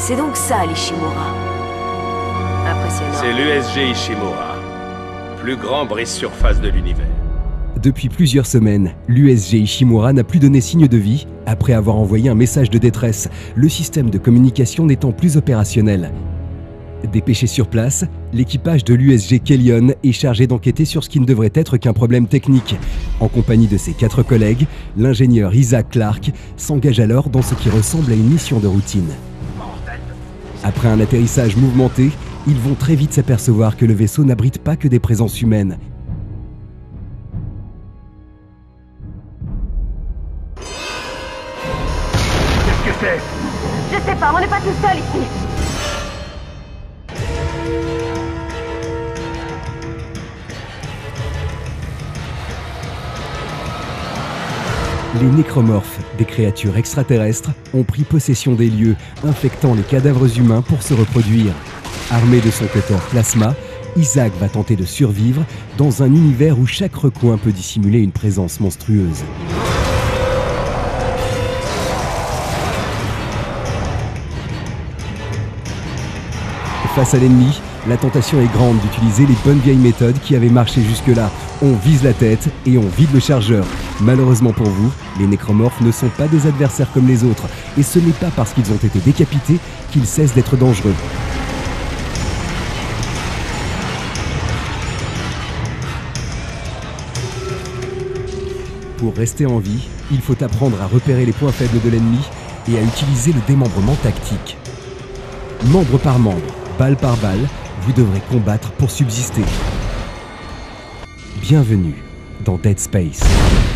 C'est donc ça, l'Ishimura. Impressionnant. C'est l'USG Ishimura. Plus grand brise-surface de l'univers. Depuis plusieurs semaines, l'USG Ishimura n'a plus donné signe de vie après avoir envoyé un message de détresse, le système de communication n'étant plus opérationnel. Dépêché sur place, l'équipage de l'USG Kellion est chargé d'enquêter sur ce qui ne devrait être qu'un problème technique. En compagnie de ses 4 collègues, l'ingénieur Isaac Clarke s'engage alors dans ce qui ressemble à une mission de routine. Après un atterrissage mouvementé, ils vont très vite s'apercevoir que le vaisseau n'abrite pas que des présences humaines. Qu'est-ce que c'est? Je sais pas, on n'est pas tout seul ici. Les nécromorphes, des créatures extraterrestres, ont pris possession des lieux, infectant les cadavres humains pour se reproduire. Armé de son cutter plasma, Isaac va tenter de survivre dans un univers où chaque recoin peut dissimuler une présence monstrueuse. Face à l'ennemi, la tentation est grande d'utiliser les bonnes vieilles méthodes qui avaient marché jusque-là. On vise la tête et on vide le chargeur. Malheureusement pour vous, les nécromorphes ne sont pas des adversaires comme les autres. Et ce n'est pas parce qu'ils ont été décapités qu'ils cessent d'être dangereux. Pour rester en vie, il faut apprendre à repérer les points faibles de l'ennemi et à utiliser le démembrement tactique. Membre par membre, balle par balle, vous devrez combattre pour subsister. Bienvenue dans Dead Space.